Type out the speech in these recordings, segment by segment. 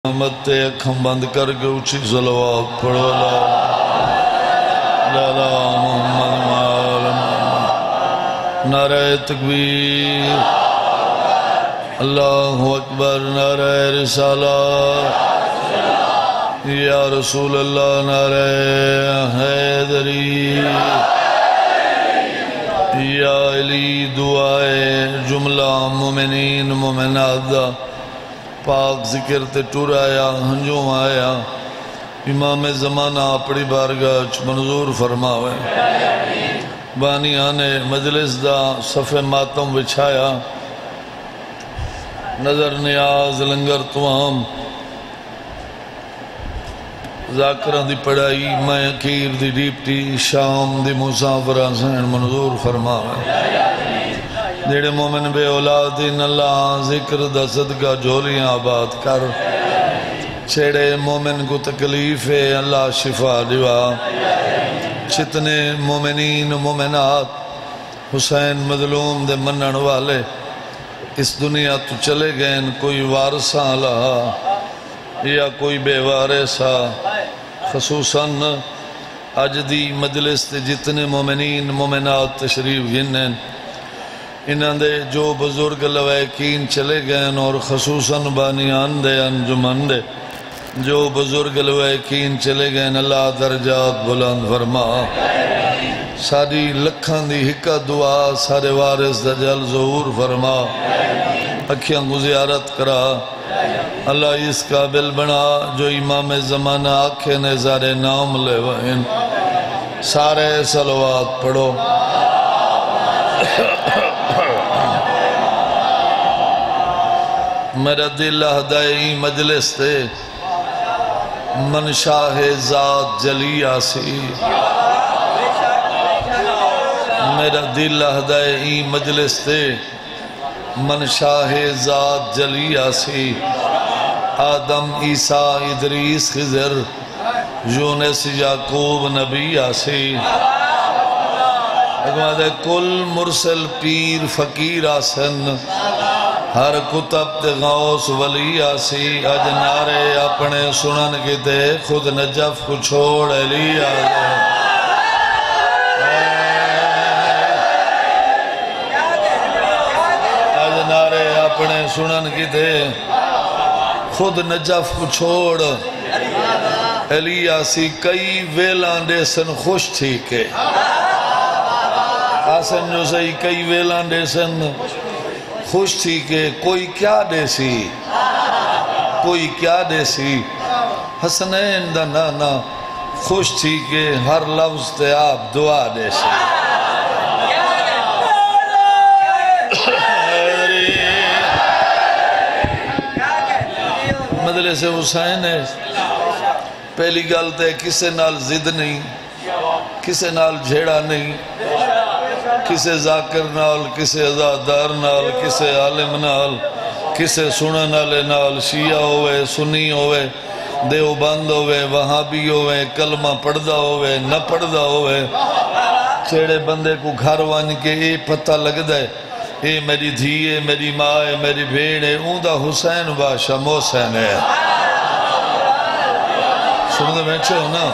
محمد تے اکھم بند کر کے اچھی صلوات پڑھو لا محمد مال محمد نعرہ تکبیر اللہ اکبر نعرہ رسالہ یا رسول اللہ نعرہ حیدری یا علی دعائے جملہ مومنین مومنات دا پاک ذکر تے ٹور آیا ہنجوں آیا امام زمانہ اپنی بارگاہ منظور فرماوے بانی آنے مجلس دا صفِ ماتم بچھایا نظر نیاز لنگر توام ذاکرہ دی پڑھائی میں اکیر دی ڈیپٹی شام دی مسافرہ سین منظور فرماوے دیڑے مومن بے اولادین اللہ ذکر دا صدقہ جھولیاں آباد کر چھیڑے مومن کو تکلیف ہے اللہ شفا دیوا چھتنے مومنین مومنات حسین مظلوم دے منن والے اس دنیا تو چلے گئے کوئی وارثاں لہا یا کوئی بے وارثا خصوصاً آج دی مجلس تے جتنے مومنین مومنات تشریف گنن انہاں دے جو بزرگ لویکین چلے گئے اور خصوصاً بانیان دے انجمن دے جو بزرگ لویکین چلے گئے اللہ درجات بلند فرما ساری لکھاں دی حکا دعا سارے وارث دا جل ظہور فرما اکھیاں کو زیارت کرا اللہ اس قابل بنا جو امام زمانہ آنکھیں نظارے نام لے وین سارے صلوات پڑھو میرا دل ہدائی مجلس تے منشاہ ذات جلی آسی میرا دل ہدائی مجلس تے منشاہ ذات جلی آسی آدم عیسیٰ ادریس خضر یونس یعقوب نبی آسی کل مرسل پیر فقیر آسن ہر کتب تے غوث ولی آسی اج نعرے اپنے سنن کی تے خود نجف کو چھوڑ علی آزے اج نعرے اپنے سنن کی تے خود نجف کو چھوڑ علی آسی کئی ویلان دے سن خوش تھی کے آسن جو سہی کئی ویلان دے سن خوش تھی کہ کوئی کیا دے سی حسنین دا نانا خوش تھی کہ ہر لفظ تے آپ دعا دے سی مجلس حسین ہے پہلی گل تے کسے نال زد نہیں کسے نال جھیڑا نہیں کسے ذاکر نال کسے عزادار نال کسے عالم نال کسے سنن نالے نال شیعہ ہوئے سنی ہوئے دیوبند ہوئے وہابی ہوئے کلمہ پڑھدا ہوئے نہ پڑھدا ہوئے چھیڑے بندے کو گھر وان کے اے پتہ لگ دے اے میری دھی ہے میری ماں ہے میری بھیڑ ہے اوندا حسین بادشاہ محسن ہے سننے بیٹھے ہو نا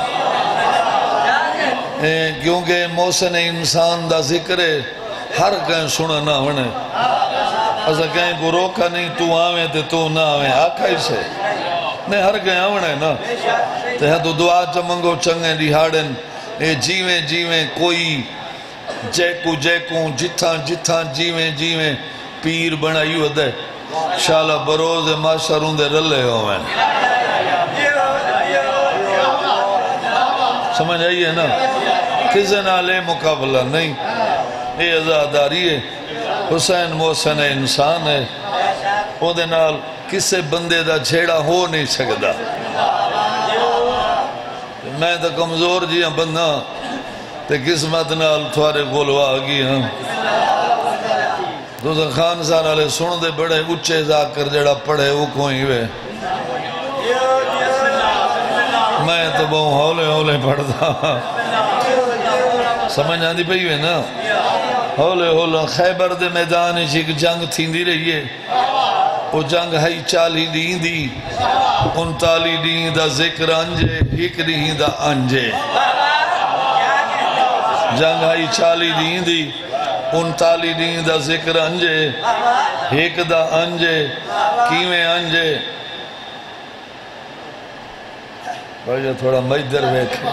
کیونکہ محسن انسان دا ذکر ہے ہر کہیں سننا ہونے ایسا کہیں کو روکا نہیں تو آویں تے تو نہ آویں آکھا اسے نہیں ہر کہیں آونے نا تے ہے تو دعا چمنگو چنگیں دیہاڑن جیویں کوئی جیکوں جتھاں جیویں پیر بنائی ودے شالا بروز معاشروں دے رلے ہوئیں سمجھ آئیے نا کسے نالے مقابلہ نہیں یہ عزاداری ہے حسین محسن انسان ہے وہ دے نال کسے بندے دا جھیڑا ہو نہیں سکتا میں تو کمزور جی ہاں بندہ تے قسمت نال تھوارے گولوا آگی ہاں تو خان سان والے سن دے بڑے اچھے ذاکر جڑا پڑھے وہ کوئی وے میں تو بہت ہولے پڑھتا سمجھ آندی پئی ہوئے نا ہولے خیبر دے میدان ایک جنگ تھی دی رہی ہے وہ جنگ ہے 40 دین دی 39 دین دا ذکر انجے ایک دین دا انجے جنگ آئی 40 دین دی 39 دین دا ذکر انجے ایک دا انجے کیویں انجے بھائی تھوڑا مجدر بیکھے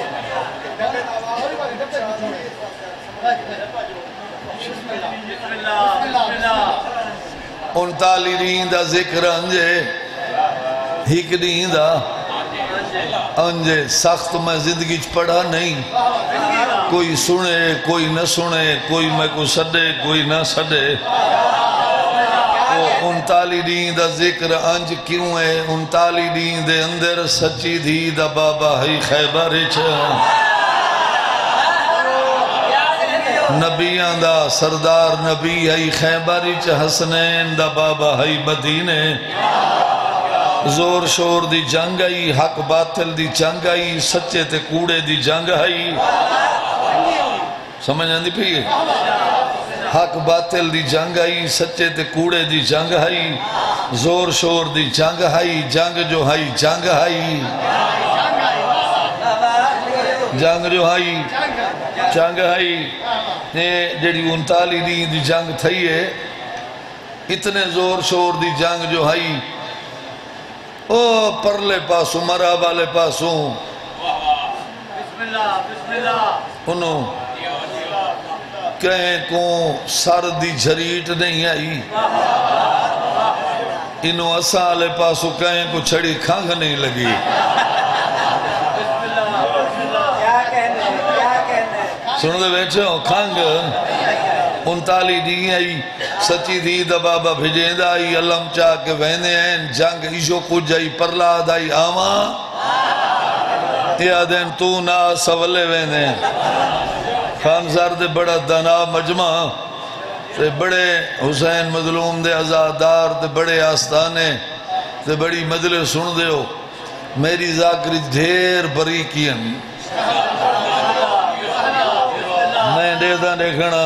39 دین دا ذکر انجے ایک دین دا انجے سخت میں زندگی پڑھا نہیں کوئی سنے کوئی نہ سنے کوئی میں کو سڑے کوئی نہ سڑے 39 دین دا ذکر انج کیوں ہے 39 دین دے اندر سچی دی دا بابا ہے خیبر نبیان دا سردار نبی ہے خیبر حسنین دا بابا ہے مدینے زور شور دی جنگ آئی حق باطل دی جنگ آئی سچے تے کوڑے دی جنگ آئی سمجھ آندی پی حق باطل دی جنگ آئی سچے تے کوڑے دی جنگ آئی زور شور دی جنگ آئی جنگ جو آئی جنگ آئی جنگ جو آئی جنگ آئی جڑی 39 دین دی جنگ تھی ہے اتنے زور شور دی جنگ جو آئی او پرلے پاسوں مرا والے پاسوں انہوں کہیں کو سر دی جھریٹ نہیں آئی انہوں اسالے پاسوں کہیں کو چھڑی کھانگ نہیں لگی سنو دے بیچے ہو کھانگ 39 دی آئی سچی دی دا بابا بھیجیں دا آئی علم چاہ کے وینے ہیں جنگ ایشو کچھ آئی پرلاد آئی آماں یا دین تو نا سولے وینے خانزار دے بڑا دنا مجمع دے بڑے حسین مظلوم دے ازادار دے بڑے آستانے دے بڑی مجلس سن دے ہو میری ذاکری ڈھیر بری کین میں دیدہ دیکھنا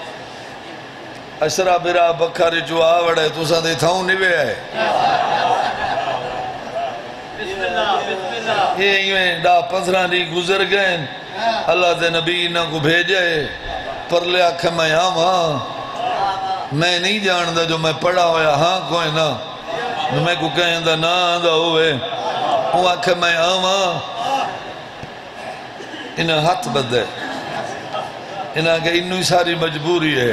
اشرا برا بکھاری جو آوڑے تو سا دے تھاؤں نوے آئے یہ دا 15 دی گزر گئے اللہ دے نبی نہ کو بھیجے پر لے آکھے میں آماں میں نہیں جاندہ جو میں پڑھا ہویا ہاں کوئی نہ جو میں کو کہیں دا نا دا ہوئے وہ آکھے میں آماں انہیں ہاتھ بدے انہیں کہ انہوں ساری مجبوری ہے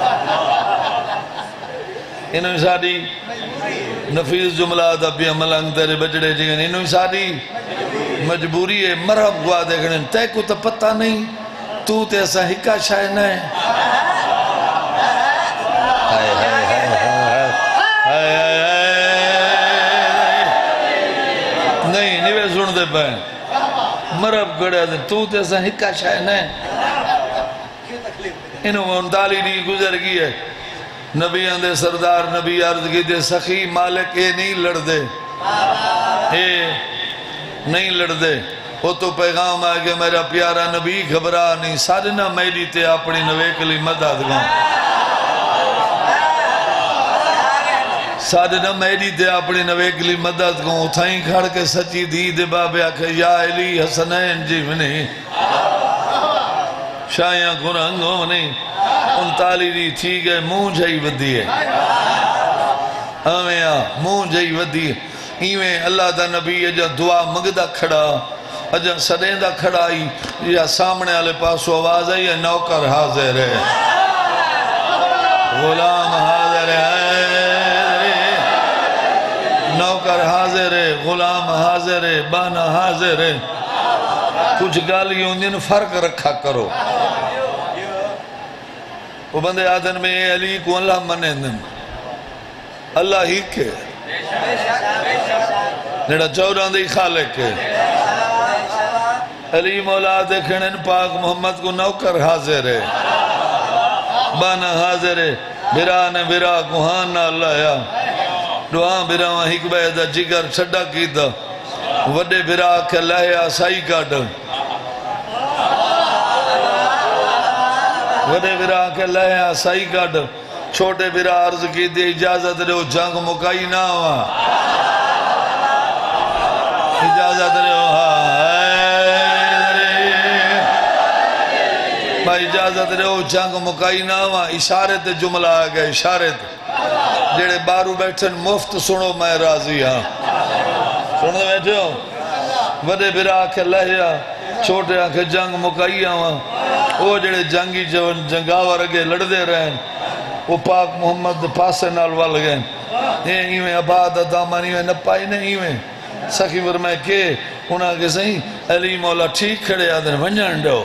انہوں ساری نفیس جملہ دا بھی ملنگ تیرے بجڑے جگن انہوں ساری مجبوری ہے مرحب گوا دیکھنے تے کو تو پتہ نہیں تو تے ایسا ہکا شاہ نہ ہے نہیں نیوے سن دے پائیں مرحب گڑا دے تو تے ایسا ہکا شاہ نہ ہے انہوں 39 دی گزر گئی ہے نبی اندے سردار نبی عرض کی دے سخی مالک اے نہیں لڑ دے اے نہیں لڑ دے وہ تو پیغام آئے کہ میرا پیارا نبی گھبرا نہیں سارنا میری تے اپنی نویکلی مدد گاں سارنا میری تے اپنی نویکلی مدد گاں اتھائیں کھڑ کے سچی دی دے بابے آکھے یا علی حسنین جی منی شایاں قرآنگوں منی 39 دی تھی گئے مون جائی ودی ہے آمین مون جائی ودی ہے ایویں اللہ دا نبی اجا دعا مگدہ کھڑا اجا سڑیندہ کھڑا آئی یا سامنے آلے پاسو آواز آئی ہے نوکر حاضر ہے غلام حاضر ہے نوکر حاضر ہے غلام حاضر ہے بانا حاضر ہے کچھ گالیوں دن فرق رکھا کرو وہ بندے آدن میں اے علی کو اللہ منے دن اللہ ہی کے نیڑا چوران دی خالق کے علی مولا دیکھنن پاک محمد کو نوکر حاضر ہے بانا حاضر ہے برا نے برا کوہان نہ اللہ یا دعا برا وہاں حکبہ دا جگر چھڑا کی دا وڈے برا کے لہیا سائی کاٹ وڈے برا کے لہیا سائی کاٹ چھوٹے برا عرض کی دی اجازت دے جنگ مکائی نہ ہوا اجازت رہو بھائی اجازت رہو جنگ مکائی نہ ہوا اشارے تے جملہ آ گیا اشارے تے جڑے بارو بیٹھن مفت سنو میں راضی ہاں سنو بیٹھے ہو وڈے برا آکھے لہیا چھوٹے آکھے جنگ مکائی آوا وہ جڑے جنگی جنگاور اگے لڑ دے رہے وہ پاک محمد پاسے نال وال گئے ایویں آباد دامان ایویں نپائی نہیں ایویں سخی فرمائے کہ انہاں کے صحیح علی مولا ٹھیک کھڑے آدھن ونجن ڈو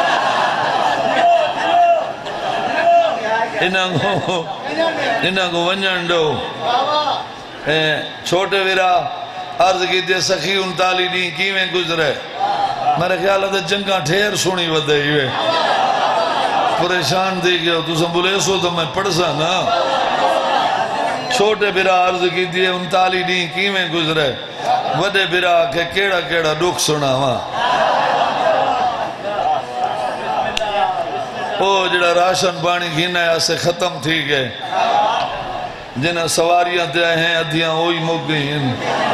انہاں کو ونجن ڈو چھوٹے ویرا عرض کی دے سخی 39 نہیں کیویں گزرے میرے خیال ہے جنگاں ٹھیر سونی ودے ہوئے پریشان دی گیا تو سنبولے سو تو میں پڑھ سا نا چھوٹے برا عرض کی دیئے 39 نہیں کیویں گزرے وڈے برا کہ کیڑا کیڑا دکھ سنا ہاں او جڑا راشن پانی گھینا ہے اسے ختم تھی گئے جنہیں سواریاں دے ہیں ادھیاں ہوئی مک گئی ہیں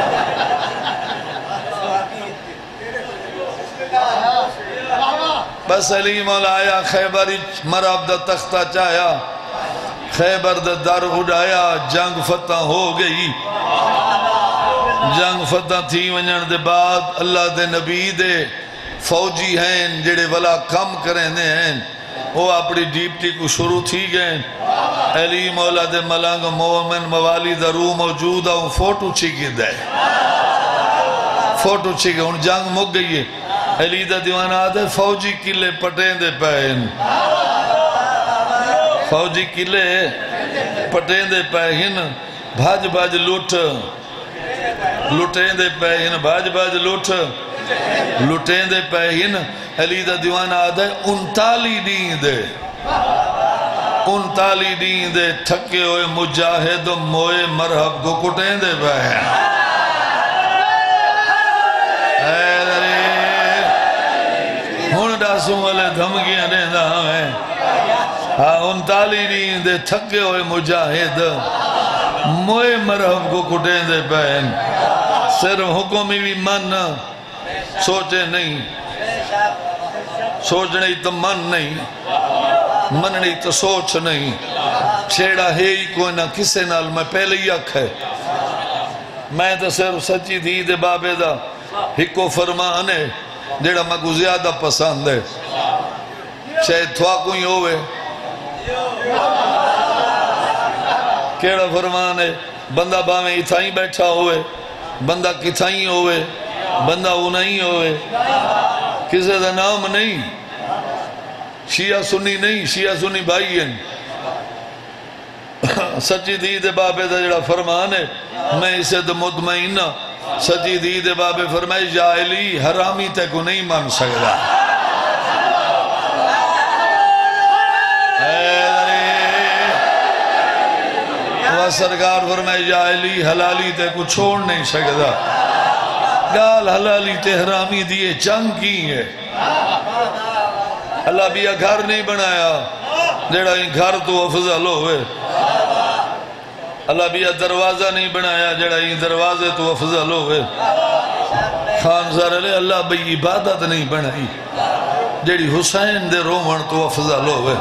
بس علی مولا آیا خیبر مراب دا تختہ چایا خیبر دا در اڑایا جنگ فتح ہو گئی جنگ فتح تھی ونجن دے بعد اللہ دے نبی دے فوجی ہیں جڑے ولا کم کریں دے ہیں وہ اپنی ڈیپٹی کو شروع تھی گئے علی مولا دے ملنگ مومن موالی دا روح موجود ہے فوٹو چکی دے فوٹو چکی ان جنگ مک گئی ہے علی دا دیوانہ آدھے فوجی کلے پٹیں دے پہن فوجی کلے پٹیں دے پہن بھاج بھاج لوٹ لوٹیں دے پہن بھاج بھاج لوٹ لوٹیں دے پہن علی دا دیوانہ آدھے 39 دین دے 39 دین دے تھکے ہوئے مجاہد موئے مرحب کو کٹیں دے پہن ہون ڈاسوں والے دھمکیاں دیندہ ہمیں 39 دین دے تھکے ہوئے مجاہد موئے مرحب کو کٹیں دے پہن صرف حکمی بھی من سوچے نہیں سوچ نہیں تو من نہیں من نہیں تو سوچ نہیں چھیڑا ہے ہی کوئی نہ کسے نال میں پہلے ہی اکھ ہے میں تو صرف سچی دی دے بابے دا ہکو فرمانے جیڑا میں کو زیادہ پسند ہے شاید تھوا کوئی ہوئے کیڑا فرمان ہے بندہ باویں اتھائیں بیٹھا ہوئے بندہ کتھائیں ہوئے بندہ انہیں ہوئے کسے دا نام نہیں شیعہ سنی نہیں شیعہ سنی بھائی ہیں سچی دید بابے دا جڑا فرمان ہے میں اسے دا مطمئن سچی دید بابے فرمائے جاہلی حرامی تے کو نہیں مان سکتا وہ سرکار فرمائے جاہلی حلالی تے کو چھوڑ نہیں سکتا گال حلالی تے حرامی دیئے جنگ کی ہے اللہ بھی یہ گھر نہیں بنایا جیڑا ہی گھر تو افضل ہوئے اللہ بھی یہ دروازہ نہیں بنایا جیڑا ہی دروازے تو افضل ہوئے خان زر علیہ اللہ بھی عبادت نہیں بنائی جیڑی حسین دے رومن تو افضل ہوئے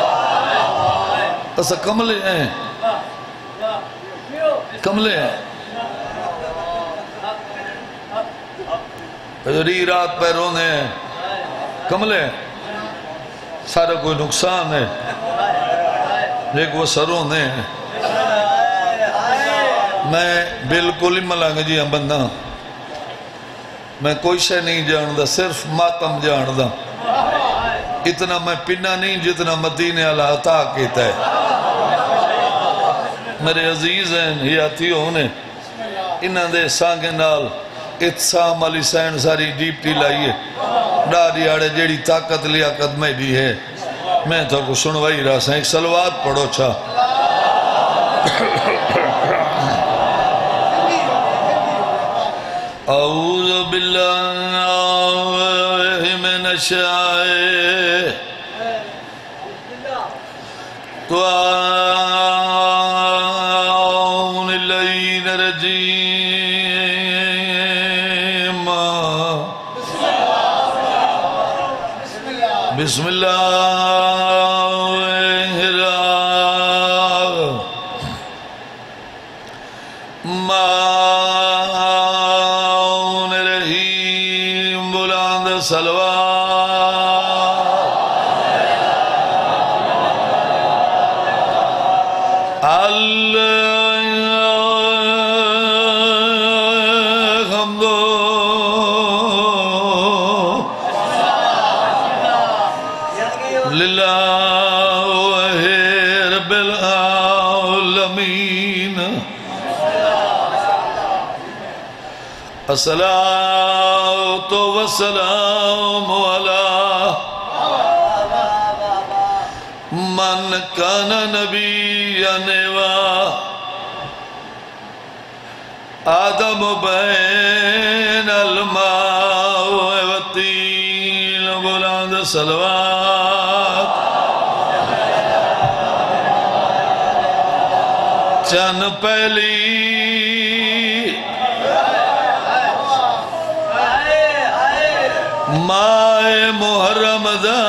ایسا کملے ہیں کملے ہیں ری رات پہ رونے ہیں کملے ہیں سارا کوئی نقصان ہے ایک وہ سرونے ہیں میں بالکل ہی ملانگ جی ہم بندہ میں کوئی شے نہیں جاندہ صرف ماتم جاندہ اتنا میں پنہ نہیں جتنا مدینے اللہ عطا کیتا ہے میرے عزیز ہیں حیاتی ہونے انہاں دے سانگے نال اتسام علی سین ساری ڈیپٹی لائیے ڈاری آڑے جیڑی طاقت لیاقت میں بھی ہے میں تو کو سنوائی رہا سا ایک سلوات پڑھو چھا اعوذ باللہ من الشیطان الرجیم بسم اللہ الرحمن الرحیم بلند صلوات الحمد للہ رب العالمین الصلاة والسلام علی من کان نبیًا و آدم بین الماء والطین بلند صلوات چن پہلی مائے محرم دا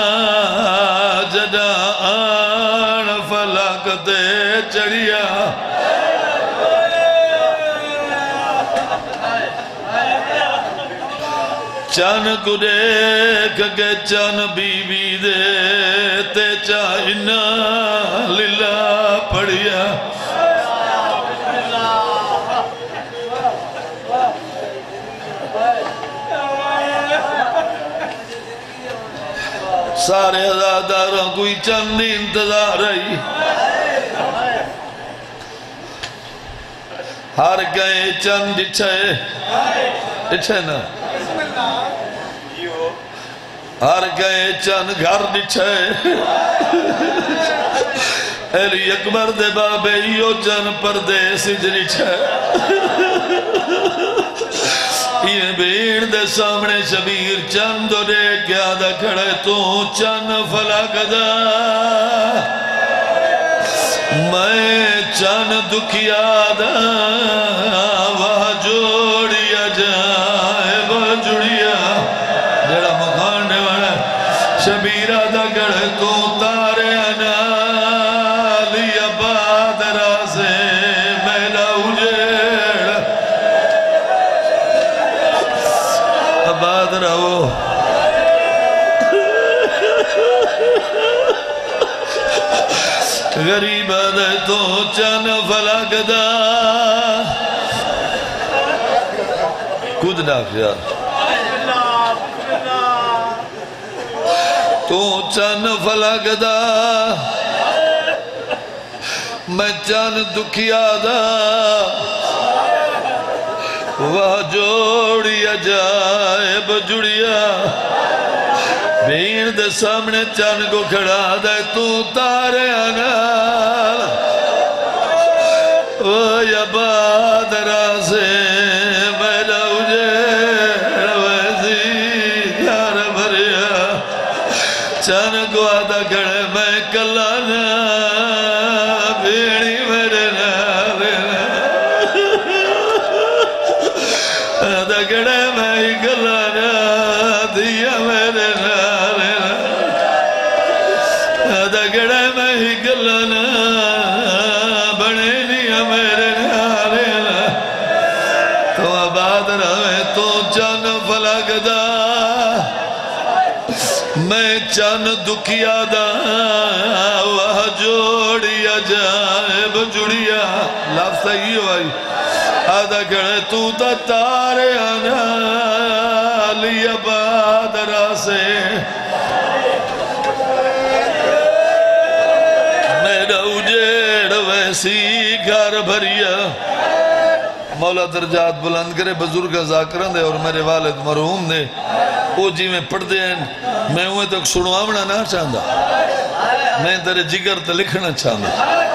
جدا آن فلک دے چڑیا چن کو دیکھ کے چن بی بی دے تے چاہنا للہ پڑیا سارے عزاداراں کوئی چند انتظار رہی ہر گئے چند ڈچھے نا ہر گئے چند گھر ڈچھے علی اکبر دے بابے یو چند پردے سجری چھے یہ بھیڑ دے سامنے شبیر چند دے کیا دا کھڑے تو چند فلک دا میں چند دکھیا دا وہ جوڑیا جائے وہ جڑیا جڑا مکان دے وانا شبیرہ دا کھڑے تو تارے انا لیا بادرہ سے میلا اجیڑ آباد رہو غریب دے تو چن فلک دا کود ڈاک یار تو چن فلک دا میں چن دکھیا دا وہ جوڑی عجائب جڑیا بھیڑ دے سامنے چان کو کھڑا دے تو تارے انال وہ یا بادرہ سے میلا اجیڑ ویسی یار بھریا چان کو آدھا کھڑے میں کلانا بھیڑی میرے نارینا آدھا کھڑے میں کلانا دیا میرے نارینا آدھا کھڑے میں کلانا بڑے نیا میرے نارینا تو آباد رہے تو چن فلک دا میں چن دکھیا دا وہ جوڑی عجائب جڑیا لفظ صحیح ہوئی آدھا کھڑے تو تا تارے آنا لیا بادرہ سے میرا اجیڑ ویسی گھر بھریا مولا درجات بلند کرے بزرگ ذاکران دے اور میرے والد مرحوم دے وہ جی میں پڑھ دے ہیں میں ہوئے تک سنوامنا نہ چاہتا میں تیرے جگر تے لکھنا چاہتا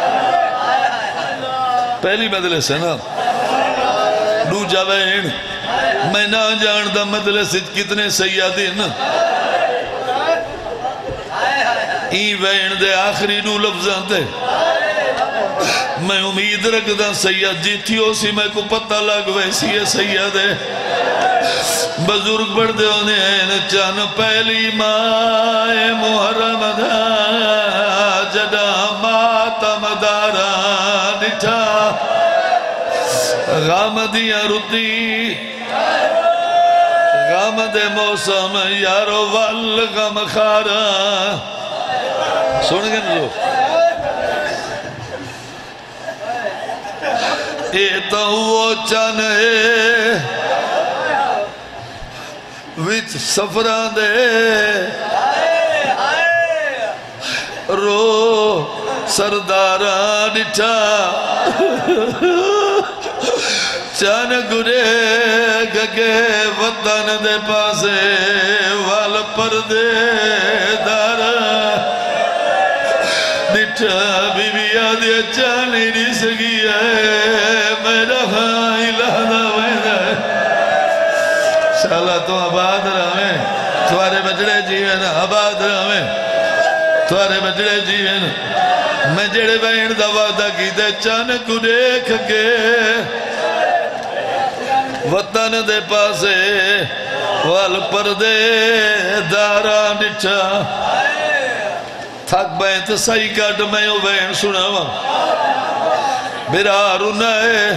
پہلی مدلے سے نا دو جاوین میں نہ جاندہ مدلے سے کتنے سیادین ای وین دے آخری دو لفظاں تے میں امید رکھدا سید جیتھیو سی میں کو پتہ لگ ویسی ہے سید ہے بزرگ بڑھ دے ہونے ہیں چان پہلی ماں محرم دا جدا ماتم دارا نٹھا غام دیا رتی غام دے موسم یارو وال غم خارا سن گئے جو اے تو وہ چن ہے وچ سفران دے رو سرداران ڈٹھا چان گرے گگے وطن دے پاسے وال پردے دارا ڈٹھا بی بی آدھے چانی نہیں سگی ہے میرا ہاں الہدہ ویدہ شاءاللہ تو آباد رہے توارے بچڑے جیوین آباد رہے توارے بچڑے جیوین میں جڑے بین دا وعدہ کی دے چان کو دیکھ کے وطن دے پاسے وال پردے دارا نٹھا تھک بین تو صحیح کٹ میں او بین سنا وا بیرا رونے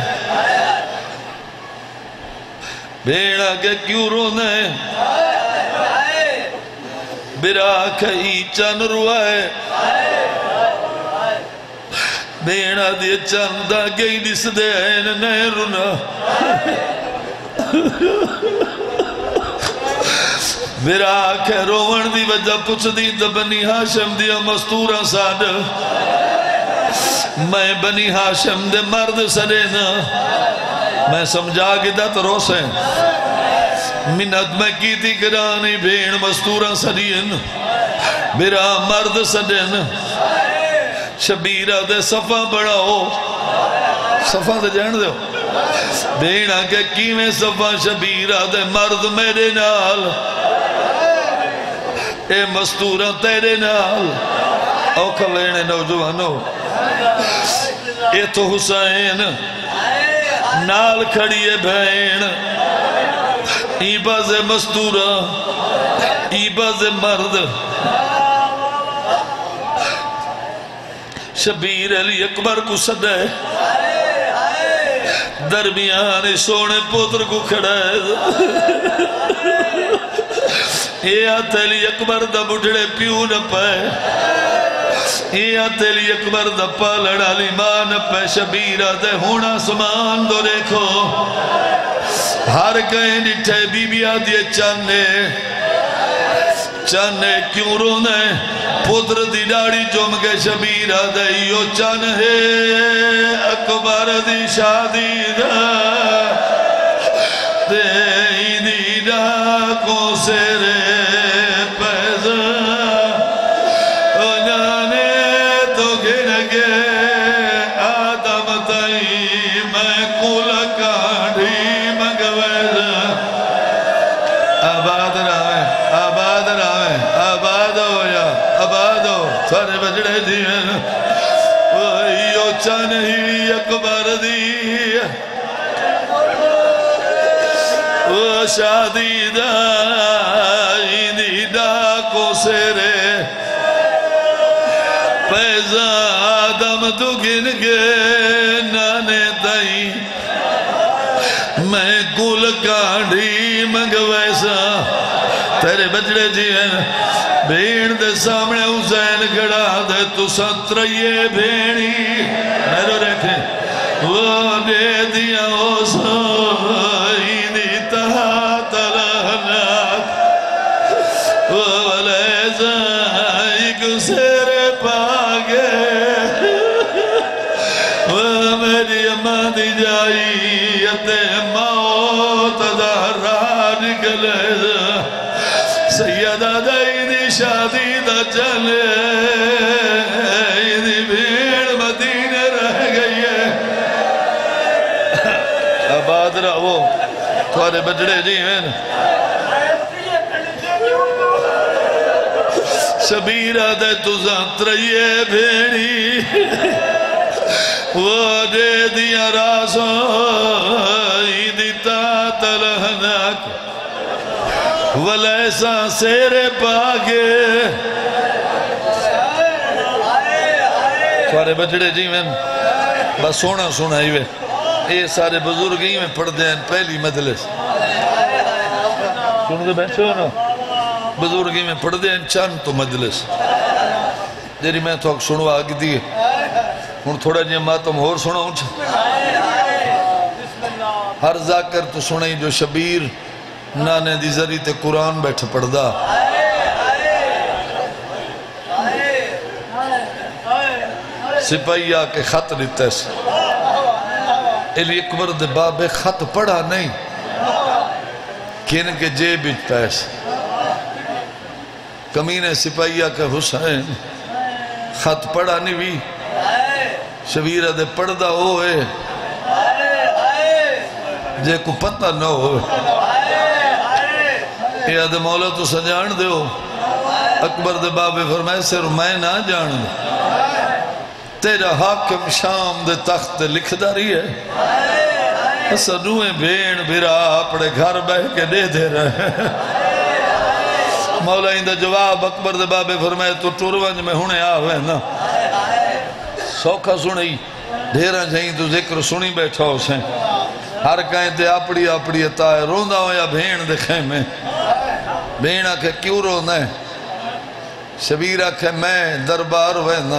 بیڑا کے کیوں رونے بیرا کئی چن روائے بیڑا دے چندہ گئی دس دے نئے رونا میرا آکھے روون دی وجہ پچھ دی تو بنی ہاشم دیا مستورہ ساڑ میں بنی ہاشم دے مرد سڑینا میں سمجھا گدا تو روسیں منت میں کی تھی گرانی بھین مستورہ سڑین میرا مرد سڑین شبیرہ دے صفہ بڑھاؤ صفہ دے جان دے ہو بینا کہ کیویں صفہ شبیرہ دے مرد میرے نال اے مستورہ تیرے نال اوکھا لینے نوجوانو اے تو حسین نال کھڑیے بھین ایباز مستورہ ایباز مرد شبیر علی اکبر کو صدے درمیان سونے پوتر کو کھڑا ہے اے آتیلی اکبر دا بڑھڑے پیوں نہ پائے اے آتیلی اکبر دا پالڑا لیمان نہ پائے شبیرہ دے ہونا سمان دو دیکھو ہر کہیں نٹھے بی بی آدھے چانے کیوں رونے پودر دی ڈاڑی جم کے شبیرہ دے یو چان ہے اکبر دی شادی دا دے دی ڈاکوں سے رے پیزا انہانے تو گر گے آدم تائی میں کول کانڈی منگویزا آباد رہے آباد رہے آباد ہو یا آباد ہو سارے بجڑے جیوین یو چان ہی اکبر دی شادی دی ڈاکوں سے رے پیزا آدم تو گن گے نانے دائی میں کول کانڈی منگویسا تیرے بجڑے جیوین بھین دے سامنے حسین کھڑا دے تو سترائیے بھینی میرے رکھیں وہ دے دیا او سائی دی تحت رہنات وہ لیزا ایک سیر پاگے وہ میری اماں دی جائی یتے موت دا راہ نکلے سیدہ دائی دی شادی دا چلے دی بھیڑ مدینہ رہ گئی ہے آباد رہو تھوڑے بجڑے جیوین شبیرہ دے تو زانترائیے بھیڑی وہ دے دیا راسوئی دیتا تلہنک ولیسا سیرے پاگے سارے بچڑے جی میں بس سونا سونا ہی وے یہ سارے بزرگ ہی میں پڑھ دیں پہلی مجلس سن دے بیٹھے ہو نا بزرگ ہی میں پڑھ دیں چند تو مجلس جیری میں تو سنو آگی دی ہون تھوڑا جی ماتم اور سنا ہوں ہر ذاکر تو سنائی جو شبیر نانے دی ذری تے قرآن بیٹھ پڑھ دا سپاہی آکے خط لیتے سے علی اکبر دے بابے خط پڑھا نہیں کن کے جیب اچ پیسے کمینے سپاہی آکے حسین خط پڑھا نہیں بھی شبیرہ دے پڑھ دا ہوئے جے کو پتہ نہ ہوئے یہ دے مولا تو سجان دے ہو اکبر دے بابے فرمائے سر میں نہ جان دے تیرا حاکم شام دے تخت لکھ داری ہے سنویں بین بھرا اپنے گھر بہ کے دے دے رہے مولا اندہ جواب اکبر دے بابے فرمائے تو ٹورونج میں ہونے آوے نا سوکھا سنی دھیرہ جائیں تو ذکر سنی بیٹھا ہو سے ہر کہیں تے اپڑی اپڑی اتائے روندہ ہو یا بھین دکھیں میں بھین آکھے کیوں روندہ ہے شبیر آکھے میں دربار ہوئے نا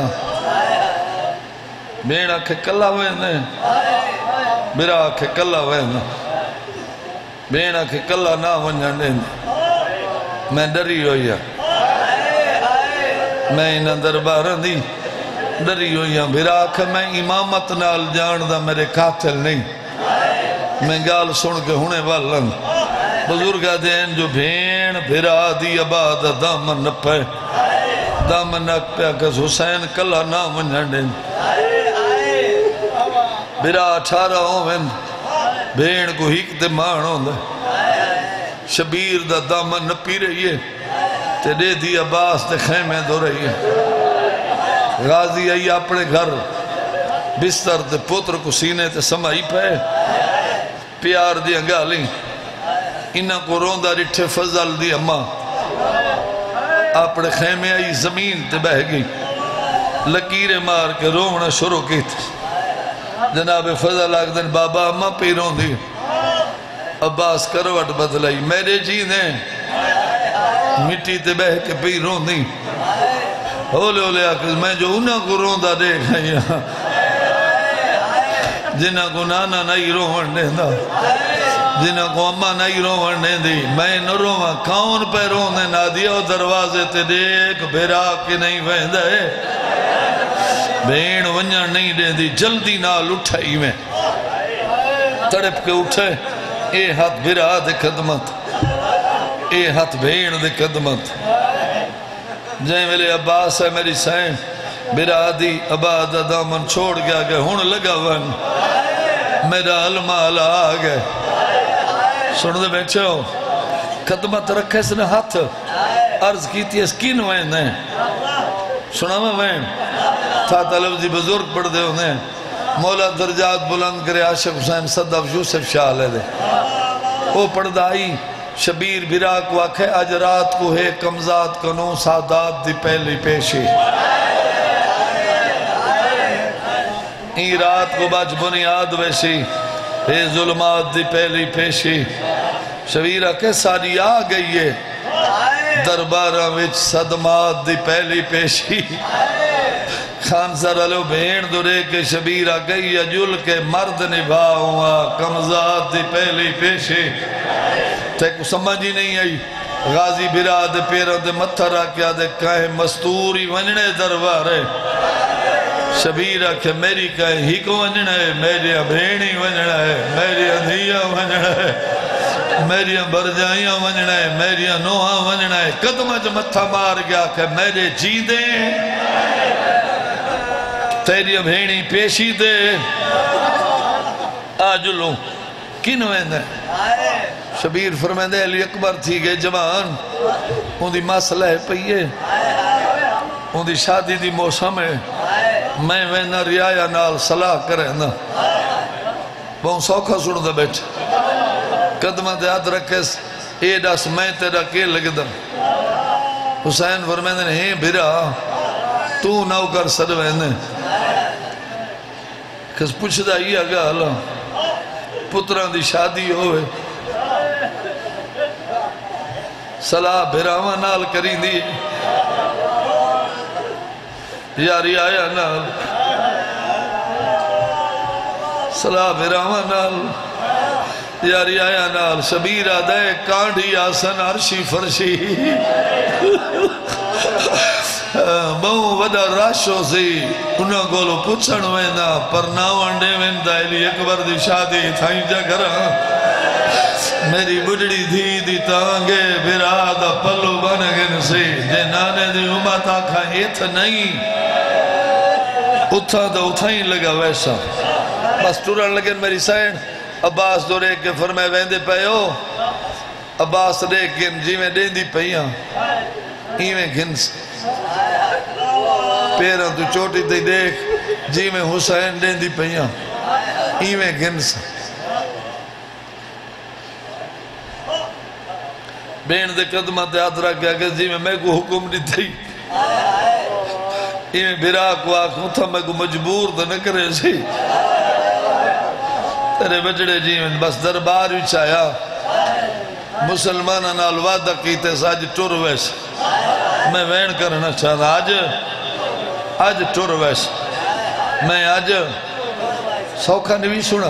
بھین آکھے کلہ ہوئے نا برا آکھے کلہ ہوئے نا بھین آکھے کلہ نہ ونجھن دیں میں ڈری ہوئی میں انہاں دربارہ دی ڈری ہوئی بھرا آکھے میں امامت نال جان دا میرے قاتل نہیں میں گال سن کے ہونے والن بزرگا دین جو بھین بھرا دی عباد دامن نپے دامن نک پہ کہ حسین کلہ نہ ونجھن دیں بھرا 18 ہوئن بھین کو ہیک دے مانوں دے شبیر دا دامن نپی رہی ہے تے دے دی عباس دے خیمے دو رہی ہے غازی آئی اپنے گھر بستر تے پوتر کو سینے تے سمائی پہ پیار دی انگالی انہاں کو روندہ رٹھے فضل دی اماں اپنے خیمے آئی زمین تے بہ گئی لکیرے مار کے رونا شروع کی تھی جناب فضل آگ دن بابا اماں پی رون دی عباس کروٹ بدلائی میرے جینے مٹی تے بہ کے پی رون دی اولے اولے آکھر میں جو انہاں کو روندہ دیکھ ہیں جنہاں کو نانا نہیں روہن دیں دا جنہاں کو اماں نہیں روہن دیں دی میں نہ روہاں کون پہ روندے نہ دیا دروازے تے دیکھ بھیرا کے نہیں ویندہ ہے بھین ونجن نہیں دیں دی جلدی نال اٹھائی میں تڑپ کے اٹھے اے ہاتھ بھیرا دے خدمت اے ہاتھ بھین دے خدمت جائیں میرے عباس ہے میری سین برادی عباد دامن چھوڑ گیا کہ ہون لگا ون میرا المال آگئے سن دے بیچے ہو خدمت رکھے اس نے ہاتھ عرض کی تھی اس کین وین ہے سنا میں وین تھا لفظی بزرگ پڑھ دے انہیں مولا درجات بلند کرے عاشق حسین صدف یوسف شاہ لے دے وہ پڑھ دائی شبیر براک واقع آج رات کو ہے کمزات کنو سادات دی پہلی پیشی این رات کو بچ بنیاد ویسی ہے ظلمات دی پہلی پیشی شبیرہ کے ساری آ گئی ہے دربارہ وچ صدمات دی پہلی پیشی خان سر علو بھین دورے کے شبیرہ گئی ہے جل کے مرد نبھاؤں کمزات دی پہلی پیشی تے کو سمجھ ہی نہیں آئی غازی بھرا دے پیرہ دے متھرہ کیا دے کہیں مستوری ونجنے دربارے شبیرہ کہ میری کہیں ہی کو ونجنے میری بھینی ونجنے میری دھیہ ونجنے میری برجائیاں ونجنے میری نوہاں ونجنے قدمہ جو متھا مار گیا کہ میرے جی دے تیری بھینی پیشی دے آجلوں کن ویندے شبیر فرمیندے علی اکبر تھی گئے جوان ان دی مسئلہ ہے پئیے ان دی شادی دی موسم ہے میں وینا ریایا نال صلاح کرے نا بہت سوکھا سن دے بیٹھ قدمہ دے ہاتھ رکھے اے دس میں تیرا کے لگ دم حسین فرمیندے نے ہی بھرا تو نو کر سرویندے کس پوچھ دا ہی آگا اللہ پتران دی شادی ہوئے صلاح بھراوہ نال کری دی یاری آیا نال صلاح بھراوہ نال یاری آیا نال شبیر آدھے کانڈی آسن عرشی فرشی بہوں وڈا راشو سی انہوں گولو پچھن وینا پر ناوانڈے ویندہ علی اکبر دی شادی تھائیں جا کرا میری بڑڑی دھی دی تانگے برادہ پلو بنگن سی جے نانے دی امتا کھا ایتھ نہیں اتھا دا اتھائیں لگا ویسا بس ٹورن لگن میری سائن عباس دو ریک کے فرمائے ویندے پہیو عباس ریک گن جی میں دین دی پہیاں ایویں گھنس پیران تو چوٹی تی دیکھ جی میں حسین دین دی پہیاں ایویں گھنس بین دے قدمہ تے آدھرا کیا کہ جی میں کو حکم نہیں تھی ایویں بھرا کو آنکھوں تھا میں کو مجبور تو نہ کرے سی تیرے بچڑے جی میں بس دربار بھی چاہیا مسلمانہ نال وعدہ کیتے ساج ٹور ویس میں وین کرنا چاہتا آج ٹور ویس میں آج سوکھا نوی سنا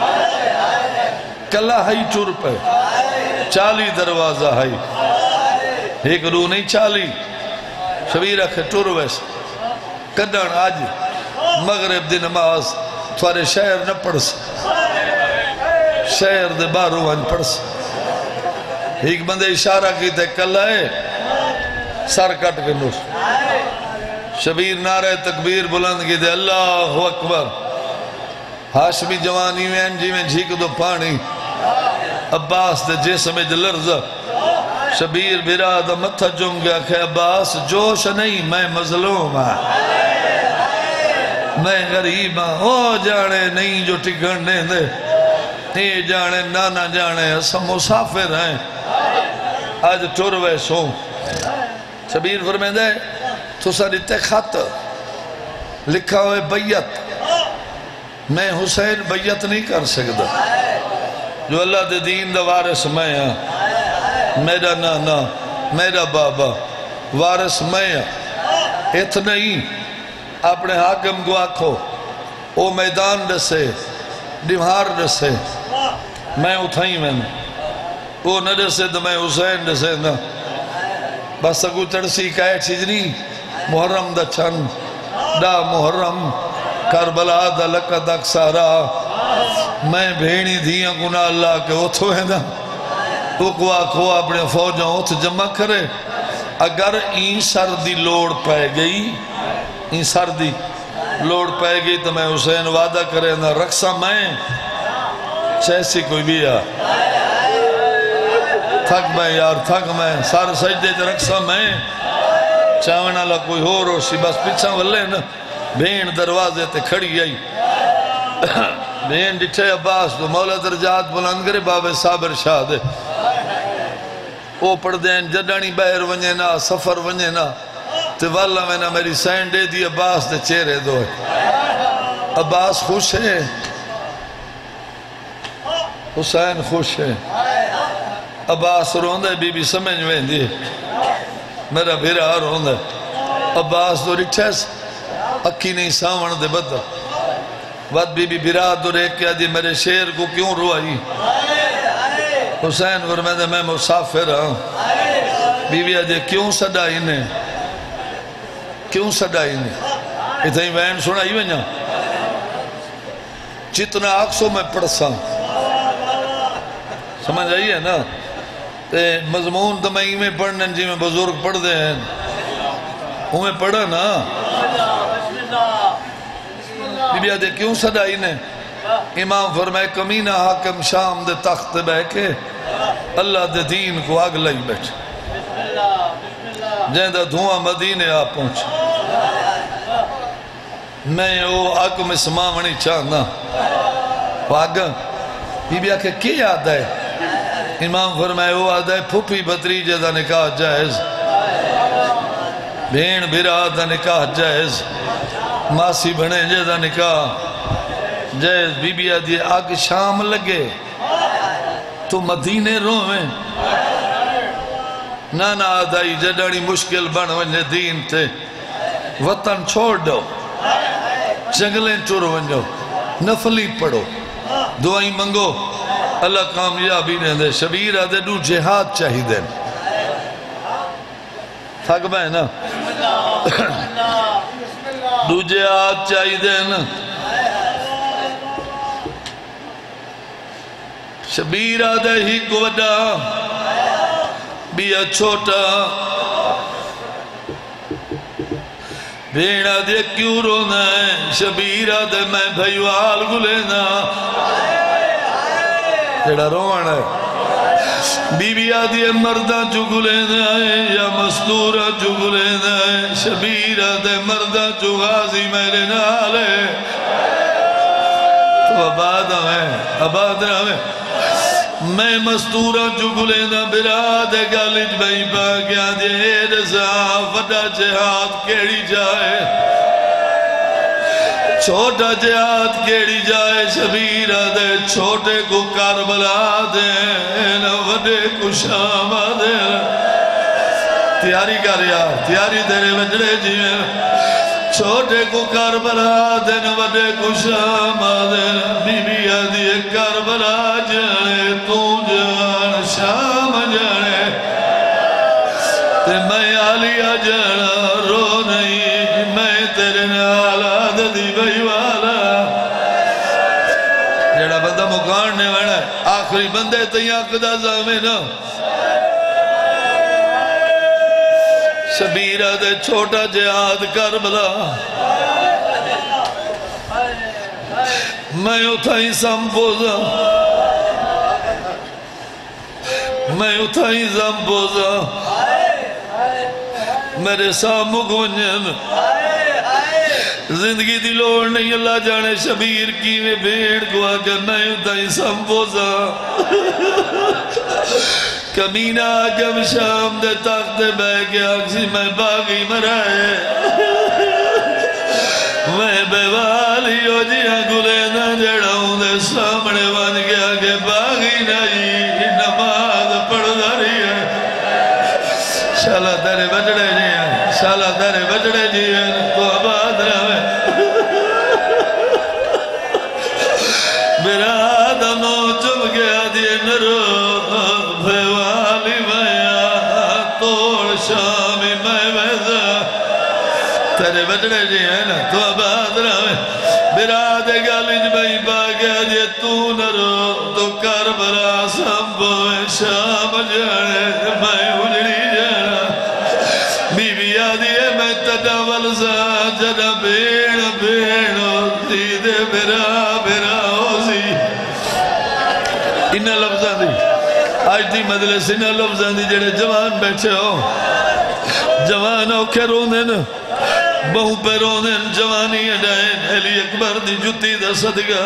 کلا ہائی ٹور پہ 40 دروازہ ہائی ایک رو نہیں 40 شبیر رکھے ٹور ویس کڈن آج مغرب دی نماز تھوارے شہر نہ پڑھ سا شہر دے بارو وان پڑھ سا ایک بندے اشارہ کی تے کل ہے سر کٹ کے نوش شبیر نعرہ تکبیر بلند کی تے اللہ اکبر ہاشمی جوانی میں انجی میں جھیک دو پانی عباس دے جسم لرزہ شبیر بھرا دا متھا جم گیا کہ عباس جوش نہیں میں مظلوم میں غریب ہو جانے نہیں جو ٹکڑنے دے یہ جانے نانا جانے اسا مسافر ہیں آج ٹور ویسوں شبیر فرمین دے تو ساریتے خط لکھا ہوئے بیعت میں حسین بیعت نہیں کر سکتا جو اللہ دے دین دا وارث میں ہاں میرا نانا میرا بابا وارث میں ہاں اتنا ہی اپنے حاکم کو آکھو او میدان رسے دیوار رسے میں اتھائی میں وہ نہ رسے تو میں حسین رسے نا بس اگو ترسی کہے چیزنی محرم دا چھن دا محرم کربلا دا لکت اکسارا میں بھینی دھیاں گناہ اللہ کے اتھو ہے نا وہ کو آکھو اپنے فوجوں اتھ جمع کرے اگر این سردی لوڑ پہ گئی این سردی لوڑ پہ گئی تو میں حسین وعدہ کرے نا رکھسا میں چیسی کوئی بھی آ تھک میں یار تھک میں سارے سجدے تے رکھسا میں چاونا لا کوئی ہو روشی بس پچھا واللے نا بین دروازے تے کھڑی آئی بین ڈٹھے عباس تو مولا درجات بلند کرے باب صابر شاہ دے وہ پڑھ دین جڈانی بہر ونجے نا سفر ونجے نا تے والا میں نا میری سین دے دی عباس دے چہرے دو عباس خوش ہے حسین خوش ہے عباس روندے بی بی سمجھ ویندی میرا بھیرا روندے عباس دو رکھیس اکی نہیں ساون دے بدر ود بی بی بھیرا دو ریک کیا دی میرے شیر کو کیوں روائی حسین فرمیدے میں مسافر ہوں بی بی آجے کیوں صدائی نے کیوں صدائی نے اتنی وین سنائی وینیا جتنا آکسوں میں پڑھسا سمجھ آئیے نا مضمون تو میں میں پڑھنے جی میں بزرگ پڑھ دے ہیں ہمیں پڑھا نا بی بی آدھے کیوں صدائی نے امام فرمائے کمینہ حاکم شام دے تخت بہ کے اللہ دے دین کو آگ لئی بیٹھ جہاں دھواں مدینے آپ پہنچ میں وہ اک میں سماونی چاہنا پاگ بی بی آکھے کی یاد ہے امام فرمائے وہ یاد ہے پھوپی بھتریجے دا نکاح جائز بھین بھرا دا نکاح جائز ماسی بھنے جے دا نکاح جائز بی بی آدھی اگ شام لگے تو مدینے رویں نانا آدھائی جڑانی مشکل بن ونجے دین تے وطن چھوڑ دو جنگلیں ٹر ونجو نفلی پڑھو دعائیں منگو اللہ کامیابی نے دے شبیر آدھے دو جہاد چاہی دیں تھک بھائے نا دو جہاد چاہی دیں شبیر آدھے ہی کو وڈا بیا چھوٹا بھیڑا دے کیوں رونا ہے شبیرہ دے میں بھائیوال گلینا جڑا رونا ہے بی بی آدھی مردہ جو گلینا ہے یا مستورہ جو گلینا ہے شبیرہ دے مردہ جو غازی میرے نال ہے تو آباد رہا ہے میں مستورہ چکلے نہ براد گالج بھائی باگیا دے رضا وڈا جہاد کیڑی جائے چھوٹا جہاد کیڑی جائے شبیرہ دے چھوٹے کو کربلا دے نہ وڈے کو شام دے تیاری کر یار تیاری تیرے وجڑے جیویں چھوٹے کو کربلا دے نہ وڈے کو شام دے بی بی آدھی کربلا جانے تو جان شام جانے تے میں آلیا جانا رو نہیں میں تیرے نالات دی بھائی والا جڑا بندہ مکاننے والا ہے آخری بندے تیاں قدہ زامنہ شبیرہ دے چھوٹا جہاد کربلا میں اتھائی سمبوزا میں اتھائی سمبوزا میرے سامو گونجن زندگی دی لوڑ نہیں اللہ جانے شبیر کی میں بھیڑ کو آگے میں اتھائی سمبوزا کمینہ آگم شام دے تخت بے گیا کسی میں باغی مرائے میں بے والی ہو جیاں گلے نہ جڑاؤں دے سامنے بن گیا کہ باغی نہیں نماز پڑھ داری ہے شالا تیرے بجڑے جی ہیں شالا تیرے بجڑے جی ہیں تو آباد رہے میرا آدموں چم گیا دیے نرو شامی میں ویزا تیرے بجڑے جی ہیں نا تو آباد رہے براد گالج بھائی باگیا جی تو نرو تو کربلا سمبوے شام جانے میں اجڑی جانا بی بی آدھی ہے میں تداول سا جنا بین بین ہوتی دے برا ہوسی انہا لفظاں دی آج دی مدلس انہا لفظاں دی جڑے جوان بیٹھے ہو جوان اوکھے روندن بہو پہ روندن جوانی اڈائن علی اکبر دی جتی دا صدقہ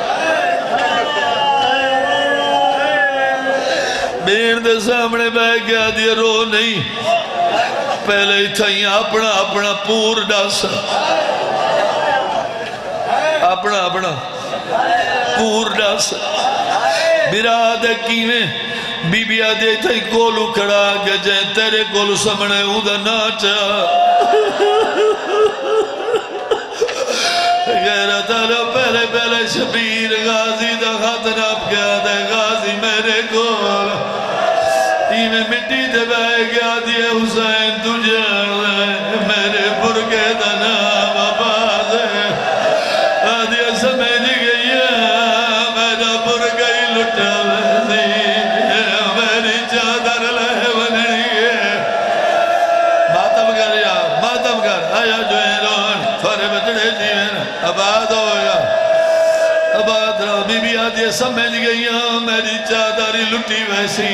بین دے سامنے بہ گیا دی رو نہیں پہلے ہی تھائیں اپنا پور ڈاسا اپنا پور ڈاسا براد کیویں بی بی آدھے تھائی کولو کھڑا گیا جائیں تیرے کولو سمنے اودا ناچا غیرت آلو پہلے شبیر غازی دا خاتن آپ گیا دے غازی میرے کول ایمیں مٹی دے بہ گیا دیے حسین تجھر میرے برگے دا نام آباز ہے آدھے سمجھ گئی میرا برگئی لٹا آباد ہویا آباد رہا بی بی آدھے سمجھ گئی میری چادری لٹی ویسی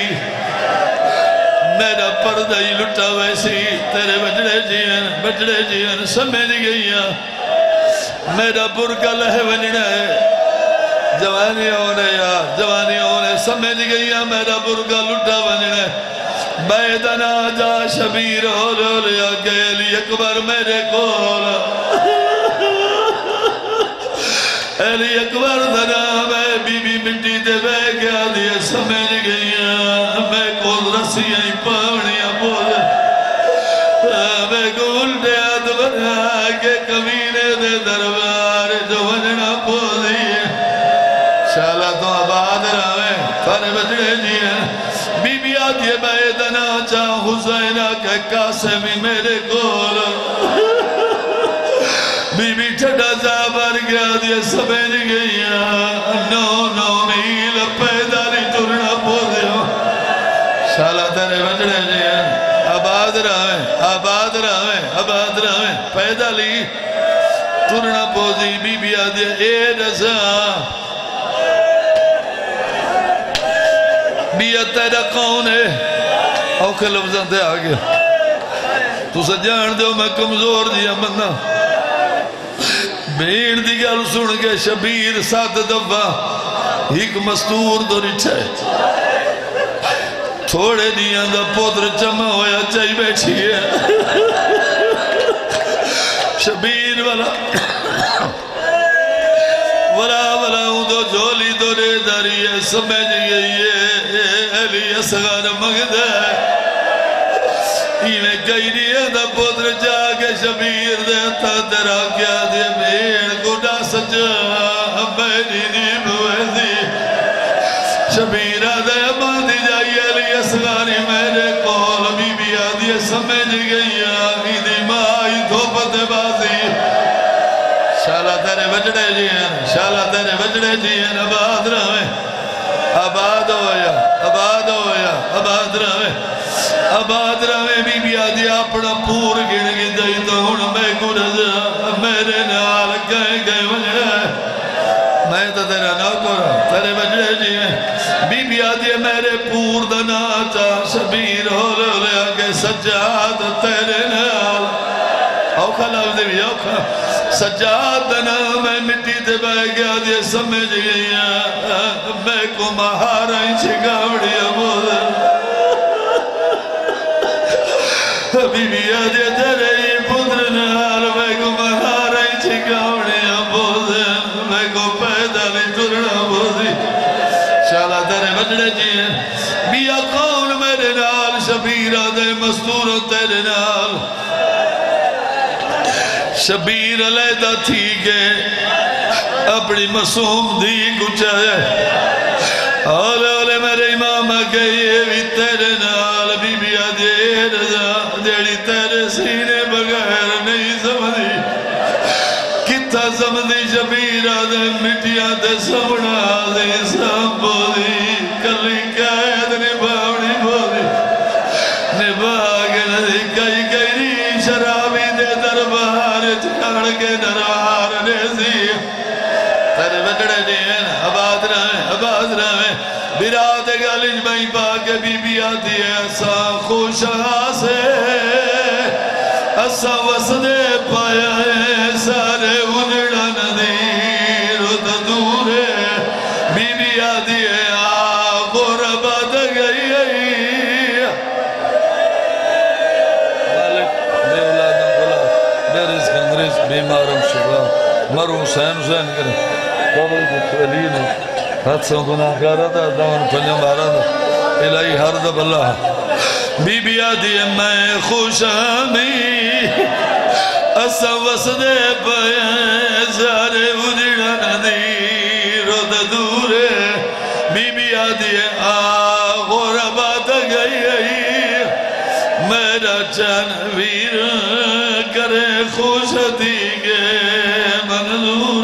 میرا پردہ ہی لٹا ویسی تیرے بجڑے جیئن سمجھ گئی میرا برگا لہ ونجنا ہے جوانی ہونے یا جوانی ہونے سمجھ گئی ہے میرا برگا لٹا ونجنا ہے بیدنا جا شبیر ہو لیا گیلی اکبر میرے کولا ایلی اکبر دنا میں بی بی مٹی دے بے گیا دیئے سمجھ گئی ہے میں کول رسیاں پاونیاں بولے میں کول دے بنا کے کمینے دے دربار جو ونجنا بولی شالا تو آباد رہے تھانے بچڑے جی ہیں بی بی آتی ہے بیدنا چاہ حسینہ کہ قاسمی میرے کول بی بی چھڑا زابر گیا دیئے سمجھ گئی نو میل پیداری ٹرنا پوزے ہو شالا تیرے بچڑے جی ہیں آباد رہے پیدالی ٹرنا پوزی بی بی آدھے اے رضا بیا تیرا کون ہے اوکھے لفظاں تے آگیا تو سجان دے میں کمزور دیا بندہ بھیڑ دی گل سن کے شبیر 7 دفعہ ایک مستور دو رچھے تھوڑے دیاں دا پودر چمہ ہویا چاہی بیٹھی ہے شبیر والا دو جھولی دو رے داری ہے سمجھ گئی ہے علی اصغر مگد ہے انہیں کئی دیئے دا پودر جا کے شبیر دیتا درہ کیا دے بھیڑ گوڑا سجا میری نیب ویدی شبیر آدھے باندھی جائی علی اصغر میرے کول بی بی آدھے سمجھ گئی آگی دی مائی دھوپت بازی شالا تیرے بچڑے جی ہیں شالا تیرے بچڑے جی ہیں آباد رہے آباد رہے بی بی آدھی اپنا پور گن گی جائی تو ہن میں گرز میرے نال گئے وجڑے میں تو تیرا نوکر تیرے بچڑے جی ہیں بی بی آدھی میرے پور دنا چاہ شبیر ہو لے آگے سجاد تیرے نال اوکھا لفظ بھی اوکھا سجاد دنا میں مٹی تے بہ گیا دے سمجھ گئی میں کو مہارا ہی چھگاوڑی ابود بی بی آجے تیرے ہی پتر نال میں کو مہارا ہی چھگاوڑی ابود میں کو پیدا نہیں ٹرنا بودی شالا تیرے بچڑے جی ہیں بیا کون میرے نال شبیر آدھے مستور تیرے نال شبیر علیدہ تھی کہ اپنی معصوم دی کچھ ہے اولے میرے امام گئے بھی تیرے نال بی بی آدھے رضا جیڑی تیرے سینے بغیر نہیں سمجھی کتا سمجھی شبیر آدھے مٹیاں دے سمنا دے سمبولی کلی قید نباوڑی بولی نباگ ندی کئی کئی شرابی دے دربار چکڑ کے دربار ریزی تیرے بچڑے دین آباد رہے براد گالج میں پاک بی بی آتی ہے ایسا خوش سے ایسا وسدے پایا ہے سارے اجڑا ندیر دور ہے بی بی آتی ہے آگو رباد گئی مالک بے اولادم بلا بے رزق انگریز بیمارم شفا مرو حسین کریں قبل کو علی نے حدثوں گناہ کارا تھا دون پنجم بارا تھا الہی حرد اللہ بی بی آدھی ہے میں خوش ہمی اسا وسدے پائے سارے اجڑا ندیر دور بی بی آدھی ہے آغو ربات گئی میرا چنویر کرے خوش دیگے منظور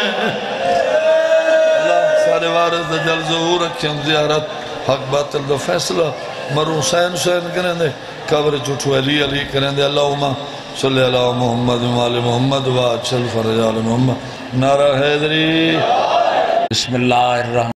وارث جل ظہور رکھیں زیارت حق باطل دا فیصلہ مرو حسین کریں دے قبر جھوٹو علی کریں دے اللہم صلی اللہ محمد وآل محمد وآل فرجال محمد نعرہ حیدری بسم اللہ الرحمن